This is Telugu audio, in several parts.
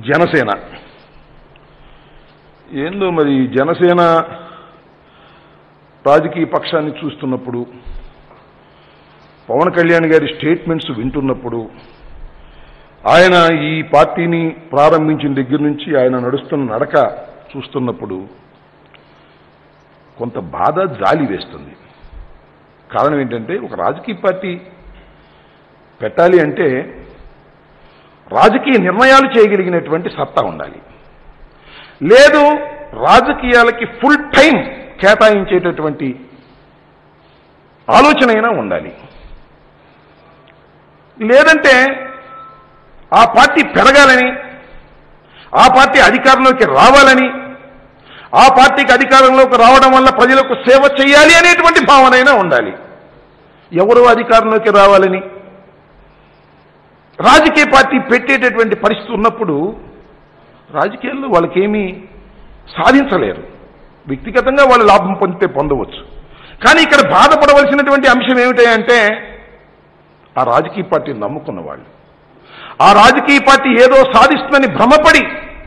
జనసేన ఏందో మరి జనసేన రాజకీయ పక్షాన్ని చూస్తున్నప్పుడు పవన్ కళ్యాణ్ గారి స్టేట్మెంట్స్ వింటున్నప్పుడు ఆయన ఈ పార్టీని ప్రారంభించిన దగ్గర నుంచి ఆయన నడుస్తున్న నడక చూస్తున్నప్పుడు కొంత బాధ జాలి వేస్తుంది. కారణం ఏంటంటే ఒక రాజకీయ పార్టీ పెట్టాలి అంటే రాజకీయ నిర్ణయాలు చేయగలిగినటువంటి సత్తా ఉండాలి. లేదు రాజకీయాలకి ఫుల్ టైం కేటాయించేటటువంటి ఆలోచన అయినా ఉండాలి. లేదంటే ఆ పార్టీ పెరగాలని, ఆ పార్టీ అధికారంలోకి రావాలని, ఆ పార్టీకి అధికారంలోకి రావడం వల్ల ప్రజలకు సేవ చేయాలి అనేటువంటి భావన అయినా ఉండాలి. ఎవరు అధికారంలోకి రావాలని రాజకీయ పార్టీ పెట్టేటటువంటి పరిస్థితి ఉన్నప్పుడు రాజకీయాల్లో వాళ్ళకేమీ సాధించలేరు. వ్యక్తిగతంగా వాళ్ళు లాభం పొందవచ్చు. కానీ ఇక్కడ బాధపడవలసినటువంటి అంశం ఏమిటంటే ఆ రాజకీయ పార్టీని నమ్ముకున్న వాళ్ళు, ఆ రాజకీయ పార్టీ ఏదో సాధిస్తుందని భ్రమపడి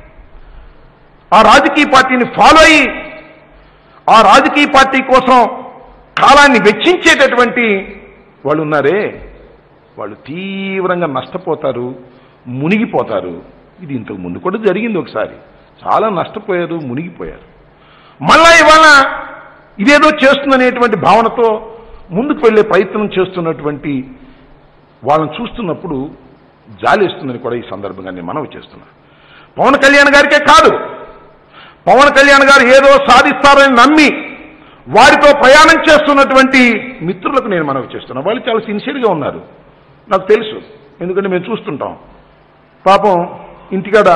ఆ రాజకీయ పార్టీని ఫాలో అయ్యి ఆ రాజకీయ పార్టీ కోసం కాలాన్ని వెచ్చించేటటువంటి వాళ్ళు ఉన్నారే, వాళ్ళు తీవ్రంగా నష్టపోతారు, మునిగిపోతారు. ఇది ఇంతకు ముందు కూడా జరిగింది ఒకసారి. చాలా నష్టపోయారు, మునిగిపోయారు. మళ్ళా ఇవాళ ఇదేదో చేస్తుందనేటువంటి భావనతో ముందుకు వెళ్లే ప్రయత్నం చేస్తున్నటువంటి వాళ్ళని చూస్తున్నప్పుడు జాలేస్తుందని కూడా ఈ సందర్భంగా నేను మనవి చేస్తున్నా. పవన్ కళ్యాణ్ గారికే కాదు, పవన్ కళ్యాణ్ గారు ఏదో సాధిస్తారని నమ్మి వారితో ప్రయాణం చేస్తున్నటువంటి మిత్రులకు నేను మనవి చేస్తున్నా. వాళ్ళు చాలా సిన్సియర్గా ఉన్నారు, నాకు తెలుసు. ఎందుకంటే మేము చూస్తుంటాం. పాపం ఇంటికాడ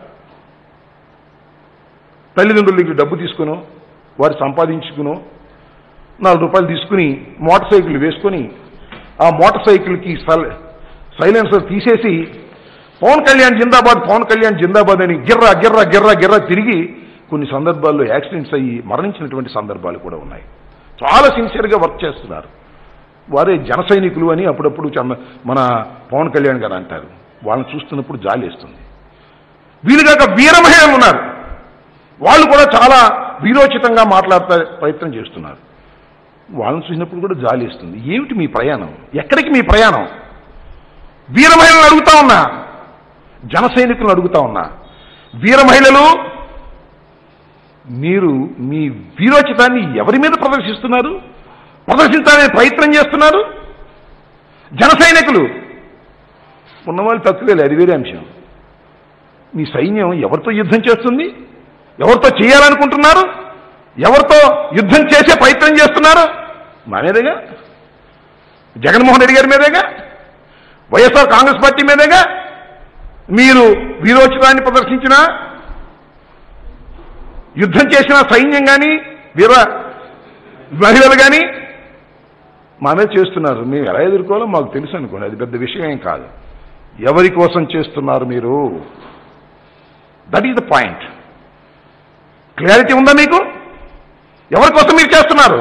తల్లిదండ్రుల దగ్గర డబ్బు తీసుకును, వారు సంపాదించుకును, ₹4 తీసుకుని మోటార్ సైకిల్ వేసుకొని ఆ మోటార్ సైకిల్కి సైలెన్సర్ తీసేసి పవన్ కళ్యాణ్ జిందాబాద్, పవన్ కళ్యాణ్ జిందాబాద్ అని గిర్రా గిర్రా గిర్రా గిర్రా తిరిగి కొన్ని సందర్భాల్లో యాక్సిడెంట్స్ అయ్యి మరణించినటువంటి సందర్భాలు కూడా ఉన్నాయి. చాలా సిన్సియర్గా వర్క్ చేస్తున్నారు. వారే జన సైనికులు అని అప్పుడప్పుడు మన పవన్ కళ్యాణ్ గారు అంటారు. వాళ్ళని చూస్తున్నప్పుడు జాలేస్తుంది. వీలుగాక వీర మహిళలు ఉన్నారు, వాళ్ళు కూడా చాలా వీరోచితంగా మాట్లాడుతూ ప్రయత్నం చేస్తున్నారు. వాళ్ళని చూసినప్పుడు కూడా జాలేస్తుంది. ఏమిటి మీ ప్రయాణం? ఎక్కడికి మీ ప్రయాణం? వీర మహిళలను అడుగుతా ఉన్నా, జన సైనికులను అడుగుతా ఉన్నా, వీర మహిళలు మీరు మీ వీరోచితాన్ని ఎవరి మీద ప్రదర్శిస్తున్నారు? ప్రదర్శించాలని ప్రయత్నం చేస్తున్నారు. జన సైనికులు ఉన్నవాళ్ళు తక్కువేలే, అది వేరే అంశం. మీ సైన్యం ఎవరితో యుద్ధం చేస్తుంది? ఎవరితో చేయాలనుకుంటున్నారు? ఎవరితో యుద్ధం చేసే ప్రయత్నం చేస్తున్నారు? మా మీదేగా, జగన్మోహన్ రెడ్డి గారి మీదేగా, వైఎస్ఆర్ కాంగ్రెస్ పార్టీ మీదేగా. మీరు వీరోచితాన్ని ప్రదర్శించిన, యుద్ధం చేసిన సైన్యం కానీ వీర మహిళలు కానీ మా మీద చేస్తున్నారు. మేము ఎలా ఎదుర్కోవాలో మాకు తెలుసు అనుకోండి, అది పెద్ద విషయం ఏం కాదు. ఎవరి కోసం చేస్తున్నారు మీరు? That is the point. Clarity ఉందా మీకు? ఎవరి కోసం మీరు చేస్తున్నారు?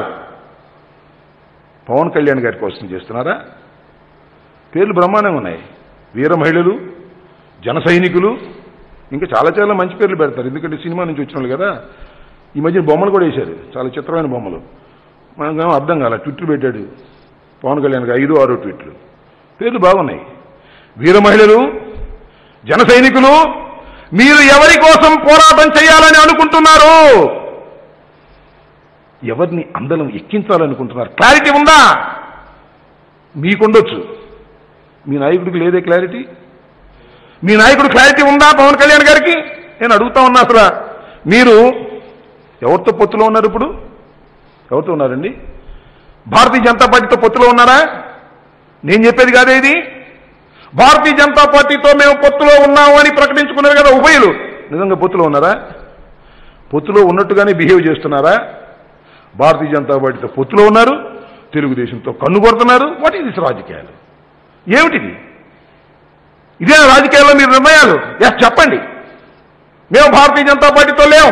పవన్ కళ్యాణ్ గారి కోసం చేస్తున్నారా? పేర్లు బ్రహ్మాండంగా ఉన్నాయి. వీర మహిళలు, జన సైనికులు, ఇంకా చాలా చాలా మంచి పేర్లు పెడతారు. ఎందుకంటే సినిమా నుంచి వచ్చిన వాళ్ళు కదా. ఈ మధ్య బొమ్మలు కూడా వేశారు, చాలా చిత్రమైన బొమ్మలు. మనకేమో అర్థం కాల. ట్విట్లు పెట్టాడు పవన్ కళ్యాణ్ గారు, 5-6 ట్వీట్లు. పేర్లు బాగున్నాయి. వీర మహిళలు, జన సైనికులు, మీరు ఎవరి కోసం పోరాటం చేయాలని అనుకుంటున్నారు? ఎవరిని అందలం ఎక్కించాలనుకుంటున్నారు? క్లారిటీ ఉందా? మీకుండొచ్చు, మీ నాయకుడికి లేదే క్లారిటీ. మీ నాయకుడు క్లారిటీ ఉందా పవన్ కళ్యాణ్ గారికి? నేను అడుగుతా ఉన్నా. అసలు మీరు ఎవరితో పొత్తులో ఉన్నారు? ఇప్పుడు ఎవరితో ఉన్నారండి? భారతీయ జనతా పార్టీతో పొత్తులో ఉన్నారా? నేను చెప్పేది కాదే ఇది. భారతీయ జనతా పార్టీతో మేము పొత్తులో ఉన్నాము అని ప్రకటించుకున్నారు కదా ఉభయులు. నిజంగా పొత్తులో ఉన్నారా? పొత్తులో ఉన్నట్టుగానే బిహేవ్ చేస్తున్నారా? భారతీయ జనతా పార్టీతో పొత్తులో ఉన్నారు, తెలుగుదేశంతో కన్నుకొడుతున్నారు. వాట్ ఈజ్ దిస్ రాజకీయాలు? ఏమిటిది? ఇదే రాజకీయాల్లో మీరు నిర్ణయాలు? ఎస్, చెప్పండి. మేము భారతీయ జనతా పార్టీతో లేము,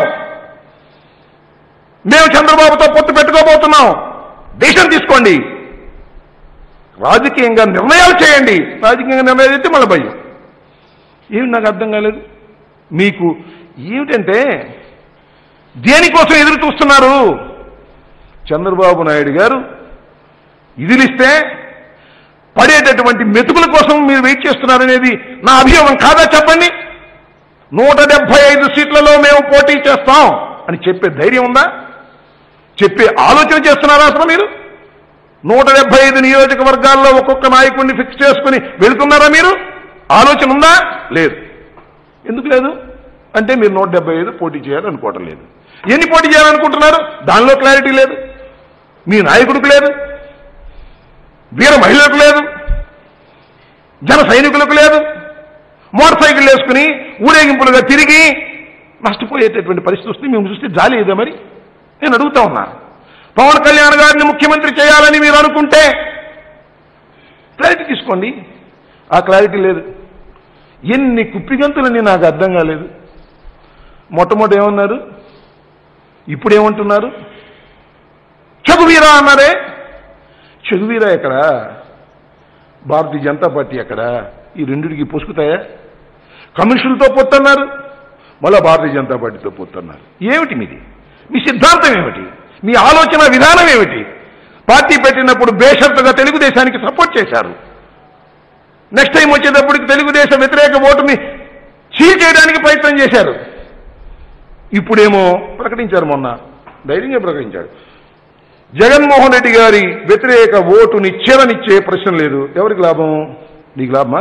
మేము చంద్రబాబుతో పొత్తు పెట్టుకోబోతున్నాం. దేశం తీసుకోండి, రాజకీయంగా నిర్ణయాలు చేయండి. రాజకీయంగా నిర్ణయాలు అయితే మళ్ళీ భయం. ఏమి నాకు అర్థం కాలేదు. మీకు ఏమిటంటే దేనికోసం ఎదురు చూస్తున్నారు? చంద్రబాబు నాయుడు గారు ఇదిలిస్తే పడేటటువంటి మెతుకుల కోసం మీరు వెయిట్ చేస్తున్నారనేది నా అభియోగం కాదా చెప్పండి? 175 సీట్లలో మేము పోటీ చేస్తాం అని చెప్పే ధైర్యం ఉందా? చెప్పే ఆలోచన చేస్తున్నారా అసలు మీరు? 175 నియోజకవర్గాల్లో ఒక్కొక్క నాయకుడిని ఫిక్స్ చేసుకుని వెళుతున్నారా మీరు? ఆలోచన ఉందా? లేదు. ఎందుకు లేదు అంటే మీరు 175 పోటీ చేయాలనుకోవటం లేదు. ఎన్ని పోటీ చేయాలనుకుంటున్నారు? దానిలో క్లారిటీ లేదు. మీ నాయకుడికి లేదు, వీర మహిళలకు లేదు, జన సైనికులకు లేదు. మోటార్ సైకిల్ వేసుకుని ఊరేగింపులుగా తిరిగి నష్టపోయేటటువంటి పరిస్థితి వస్తుంది. మేము చూస్తే జాలి ఇదే మరి నేను అడుగుతా ఉన్నా. పవన్ కళ్యాణ్ గారిని ముఖ్యమంత్రి చేయాలని మీరు అనుకుంటే క్లారిటీ తీసుకోండి. ఆ క్లారిటీ లేదు. ఎన్ని కుప్పిగంతులని నాకు అర్థం కాలేదు. మొట్టమొదటి ఏమన్నారు, ఇప్పుడేమంటున్నారు? చదువీరా అన్నారే. చదువీరా ఎక్కడ? భారతీయ జనతా పార్టీ ఎక్కడ? ఈ రెండిటికి పొసుకుతాయా? కమ్యూనిస్టులతో పొత్తన్నారు, మళ్ళా భారతీయ జనతా పార్టీతో పొత్తన్నారు. ఏమిటి మీది? మీ సిద్ధాంతం ఏమిటి? మీ ఆలోచన విధానం ఏమిటి? పార్టీ పెట్టినప్పుడు బేషరతుగా తెలుగుదేశానికి సపోర్ట్ చేశారు. నెక్స్ట్ టైం వచ్చేటప్పటికి తెలుగుదేశం వ్యతిరేక ఓటుని చీల్చేయడానికి ప్రయత్నం చేశారు. ఇప్పుడేమో ప్రకటించారు, మొన్న ధైర్యంగా ప్రకటించాడు, జగన్మోహన్ రెడ్డి గారి వ్యతిరేక ఓటుని చీలనిచ్చే ప్రశ్న లేదు. ఎవరికి లాభం? నీకు లాభమా?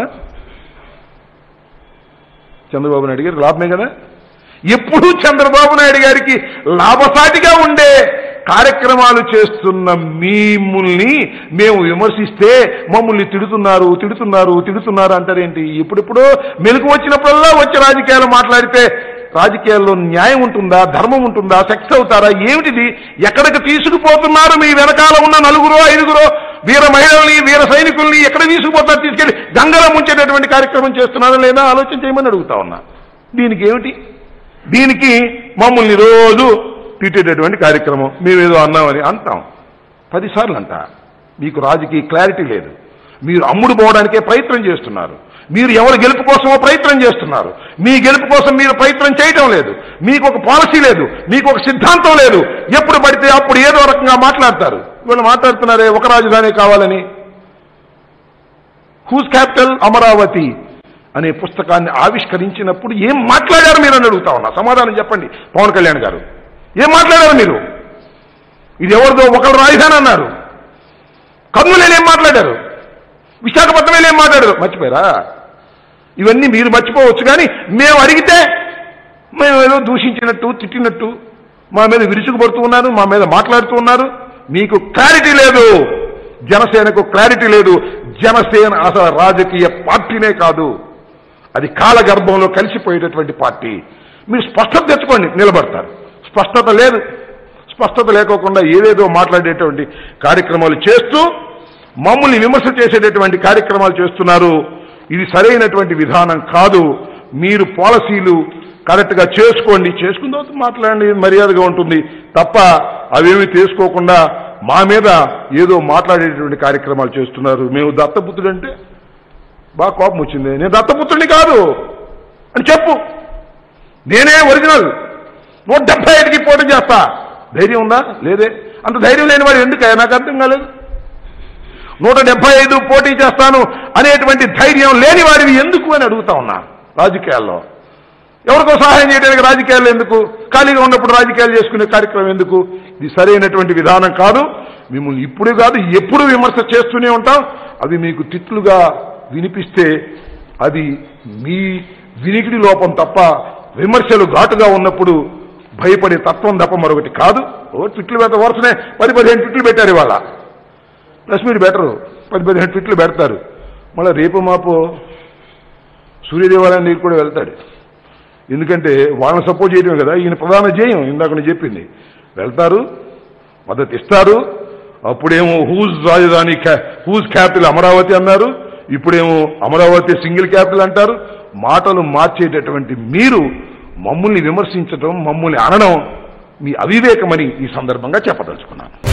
చంద్రబాబు నాయుడు గారికి లాభమే కదా. ఎప్పుడూ చంద్రబాబు నాయుడు గారికి లాభసాటిగా ఉండే కార్యక్రమాలు చేస్తున్న మిమ్మల్ని మేము విమర్శిస్తే మమ్మల్ని తిడుతున్నారు తిడుతున్నారు తిడుతున్నారు అంటారేంటి? ఎప్పుడెప్పుడో మెలకు వచ్చినప్పుడల్లా వచ్చే రాజకీయాలు మాట్లాడితే రాజకీయాల్లో న్యాయం ఉంటుందా? ధర్మం ఉంటుందా? సెక్స్ అవుతారా? ఏమిటిది? ఎక్కడికి తీసుకుపోతున్నారు? మీ వెనకాల ఉన్న 4-5 వీర మహిళల్ని, వీర సైనికుల్ని ఎక్కడ తీసుకుపోతారు? తీసుకెళ్లి గంగలో ముంచేటటువంటి కార్యక్రమం చేస్తున్నారా లేదా ఆలోచన చేయమని అడుగుతా ఉన్నా. దీనికి ఏమిటి? దీనికి మమ్మల్ని రోజు తిట్టేటటువంటి కార్యక్రమం. మేమేదో అన్నామని అంటాం 10 సార్లు అంట. మీకు రాజకీయ క్లారిటీ లేదు. మీరు అమ్ముడు పోవడానికే ప్రయత్నం చేస్తున్నారు. మీరు ఎవరి గెలుపు కోసమో ప్రయత్నం చేస్తున్నారు. మీ గెలుపు కోసం మీరు ప్రయత్నం చేయటం లేదు. మీకు ఒక పాలసీ లేదు, మీకు ఒక సిద్ధాంతం లేదు. ఎప్పుడు పడితే అప్పుడు ఏదో రకంగా మాట్లాడతారు. వీళ్ళు మాట్లాడుతున్నారే ఒక రాజధాని కావాలని. హూజ్ క్యాపిటల్ అమరావతి అనే పుస్తకాన్ని ఆవిష్కరించినప్పుడు ఏం మాట్లాడారు మీరు అని అడుగుతా ఉన్నా. సమాధానం చెప్పండి పవన్ కళ్యాణ్ గారు. ఏం మాట్లాడారు మీరు? ఇది ఎవరిదో ఒకరు రాజధాని అన్నారు. కర్నూలు ఏం మాట్లాడారు? విశాఖపట్నం ఏం మాట్లాడారు? మర్చిపోయారా? ఇవన్నీ మీరు మర్చిపోవచ్చు, కానీ మేము అడిగితే మేము ఏదో దూషించినట్టు తిట్టినట్టు మా మీద విరుచుకుపడుతూ ఉన్నారు, మా మీద మాట్లాడుతూ ఉన్నారు. మీకు క్లారిటీ లేదు. జనసేనకు క్లారిటీ లేదు. జనసేన అసలు రాజకీయ పార్టీనే కాదు, అది కాలగర్భంలో కలిసిపోయేటటువంటి పార్టీ. మీరు స్పష్టత తెచ్చుకోండి, నిలబడతారు. స్పష్టత లేదు. స్పష్టత లేకోకుండా ఏదేదో మాట్లాడేటువంటి కార్యక్రమాలు చేస్తూ మమ్మల్ని విమర్శ చేసేటటువంటి కార్యక్రమాలు చేస్తున్నారు. ఇది సరైనటువంటి విధానం కాదు. మీరు పాలసీలు కరెక్ట్గా చేసుకోండి, చేసుకున్న తర్వాత మాట్లాడండి, మర్యాదగా ఉంటుంది తప్ప అవేమీ తీసుకోకుండా మా మీద ఏదో మాట్లాడేటటువంటి కార్యక్రమాలు చేస్తున్నారు. మేము దత్తపుత్రుడు అంటే బాగా కోపం వచ్చింది. నేను దత్తపుత్రుడిని కాదు అని చెప్పు. నేనే ఒరిజినల్ 175కి పోటీ చేస్తా. ధైర్యం ఉందా? లేదే. అంత ధైర్యం లేని వాడు ఎందుకు? నాకు అర్థం కాలేదు. 175 పోటీ చేస్తాను అనేటువంటి ధైర్యం లేని వాడివి ఎందుకు అని అడుగుతా ఉన్నా. రాజకీయాల్లో ఎవరికో సహాయం చేయడానికి రాజకీయాలు ఎందుకు? ఖాళీగా ఉన్నప్పుడు రాజకీయాలు చేసుకునే కార్యక్రమం ఎందుకు? ఇది సరైనటువంటి విధానం కాదు. మిమ్మల్ని ఇప్పుడు కాదు ఎప్పుడు విమర్శ చేస్తూనే ఉంటాం. అవి మీకు తిట్లుగా వినిపిస్తే అది మీ వినికిడి లోపం తప్ప విమర్శలు ఘాటుగా ఉన్నప్పుడు భయపడే తత్వం తప్ప మరొకటి కాదు. ట్విట్లు పెద్ద వరుసనే 10-15 ట్విట్లు పెట్టారు. ఇవాళ ప్రెస్ మీట్ బెటరు, 10-15 ట్విట్లు పెడతారు. మళ్ళీ రేపు మాపో సూర్యదేవాలయం నీరు కూడా వెళ్తాడు. ఎందుకంటే వాళ్ళని సపోర్ట్ చేయడమే కదా ఈయన ప్రధాన ధ్యేయం. ఇందాక నేను చెప్పింది. వెళ్తారు, మద్దతు ఇస్తారు. అప్పుడేమో హూజ్ రాజధాని, హూజ్ క్యాపిటల్ అమరావతి అన్నారు. ఇప్పుడేమో అమరావతి సింగిల్ క్యాపిటల్ అంటారు. మాటలు మార్చేటటువంటి మీరు మమ్మల్ని విమర్శించడం, మమ్మల్ని అనడం మీ అవివేకమని ఈ సందర్భంగా చెప్పదలుచుకున్నాను.